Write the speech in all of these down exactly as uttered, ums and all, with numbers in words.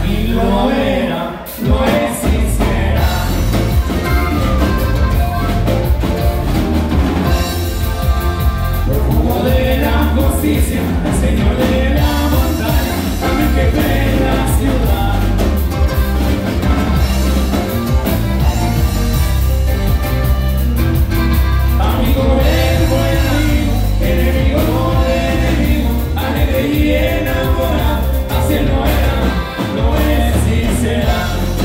y lo era, lo es y será. Prófugo de la justicia, el señor de la montaña, también que cree la ciudad. Amigo del buen amigo, enemigo de enemigo, alegre y enamorado, así él no era, lo es y será.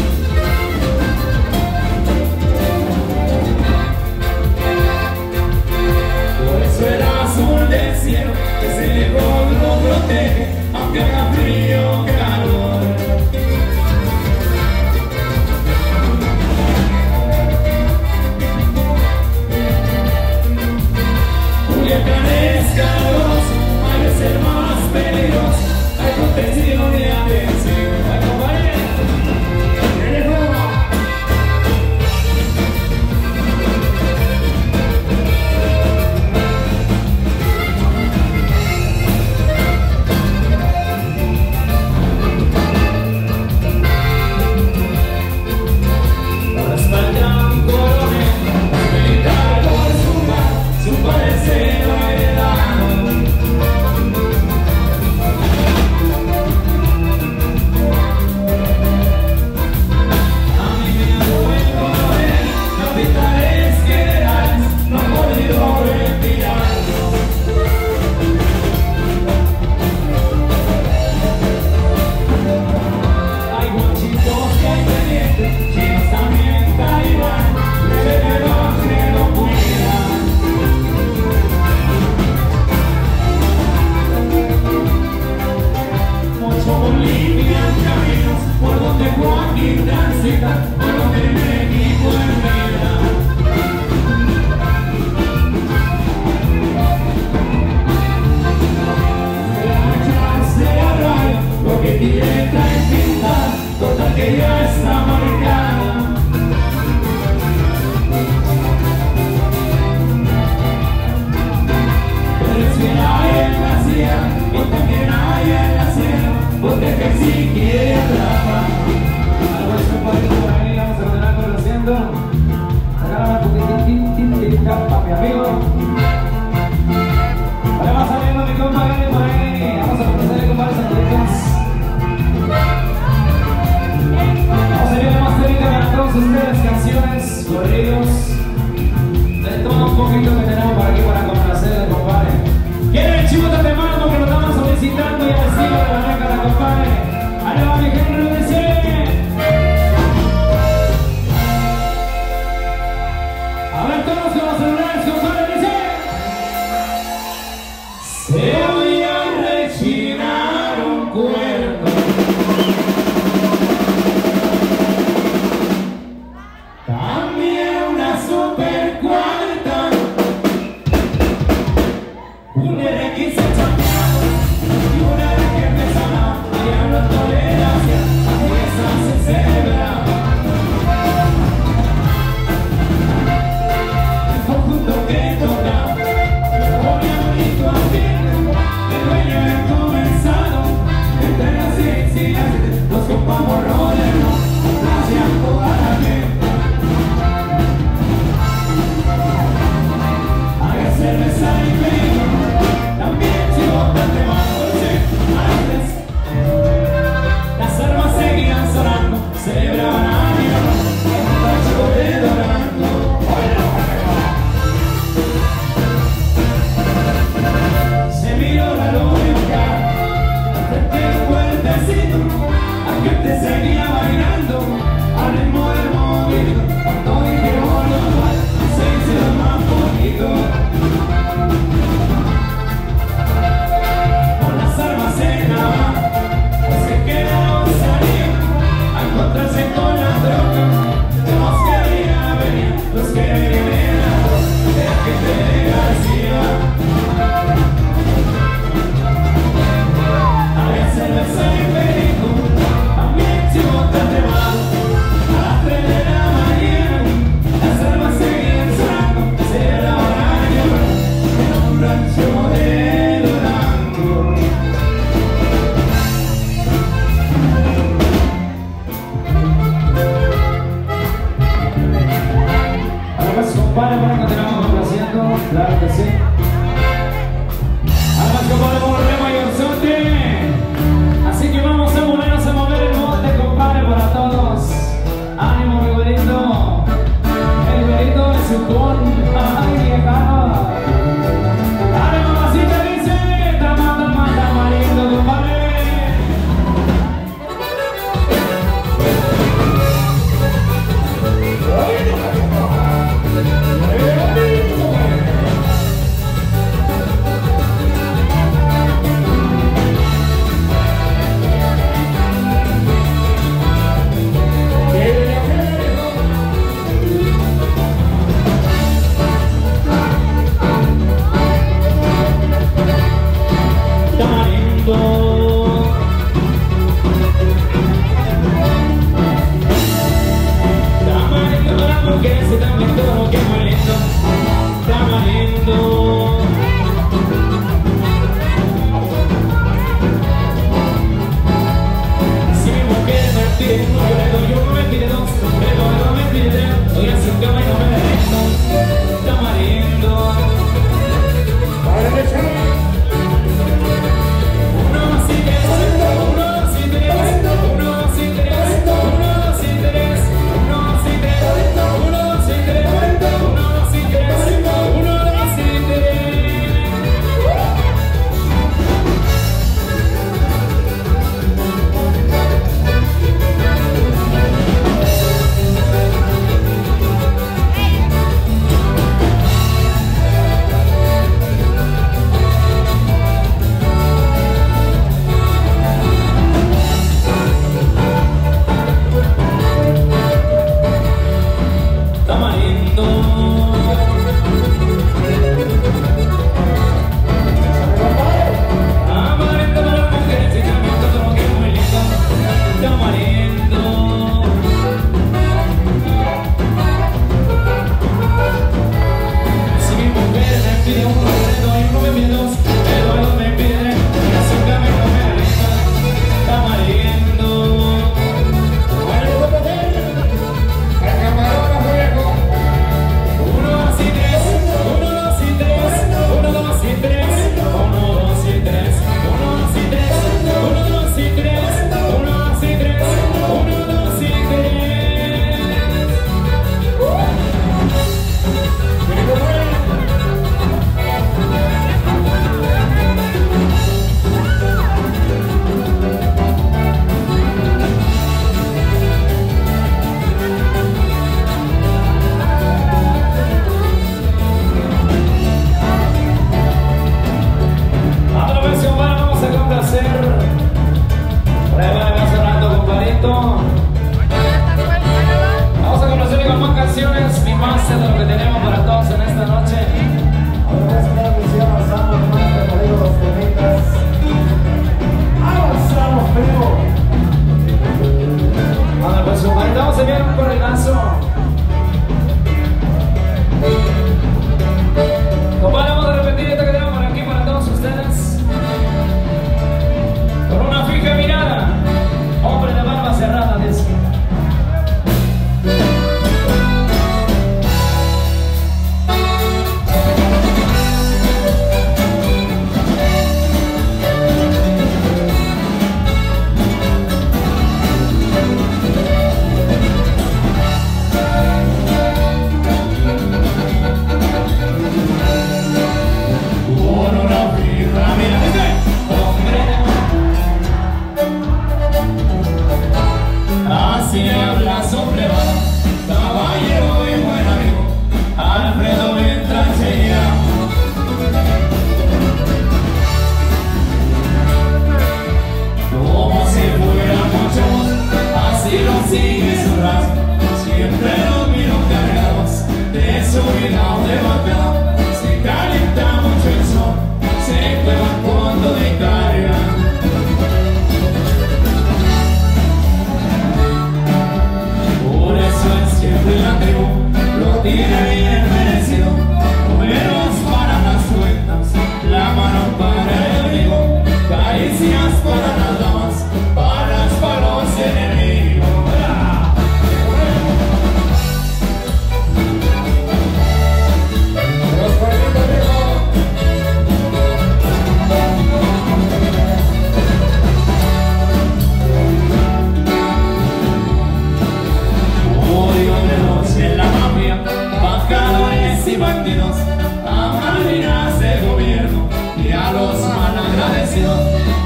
Por eso el azul del cielo, ese lejos lo protege, aunque haga frío o calor. Culiacán es caluroso, hay que ser más peligroso, hay protección y atención. ¡Ay, compañero! ¡Eres nuevo! Ahora espalda un coronel, militar por su mar, su padre se lo ha heredado. A mí me llamó el coronel, capitanes generales, no han podido retirarlo. Hay guachitos que hay pendientes, chinos también Taiwán, herederos que lo cuidan. Mucho Bolivia caminos, por donde Joaquín transita, por donde México en vida. La marcha se arraiga, lo que quiere trae pintada, total que ya está marcada. Pero es que hay en la sierra, y también hay en la sierra, donde que si quiere atrapar. Algo es un poquito por ahí, vamos a ordenar con lo siento. Acá un poquitín, tin, tin, tin, para mi amigo. Ahora va saliendo mi compa Gary por ahí. Vamos a comenzar con varios saluditos. Vamos a ir a más cerita para todos ustedes, canciones, corridos. De todo un poquito que tenemos por aquí para complacer, compadre. ¿Quieren el chivo de mano porque lo estamos solicitando y al estilo de la década, compadre? Allá va mi gente, lo dice. A ver todos con los celulares, compadre, dice. Se oía rechinar un cuerno. También una super cuarta, un R quince champion y una R que empezaba, ahí habla tolerancia, la fiesta se celebra. El conjunto que toca, con mi amiguito al fin, el dueño he comenzado, entre las ciencias, los compas modernos, gracias toda la gente. Haga cerveza y vino, también chivotas de dulce. Antes, las armas seguían sonando, celebraban años, en un tacho de Dorando. Se miró la lógica, frente al puertecito, la gente seguía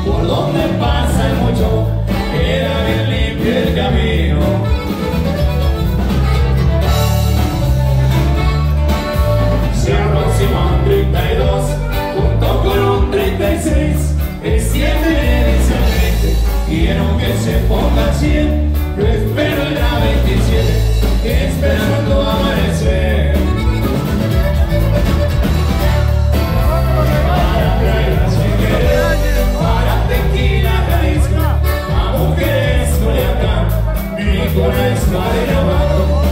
por donde pasa el mucho, queda bien limpio el camino. Se aproxima un treinta y dos, junto con un treinta y seis, el siete le dice al veinte, quiero que se ponga cien, yo espero en la veintisiete, esperando amanecer. Para playas sin querer, para tequila Jalisco, a mujeres Culiacán, mi corazón de abajo.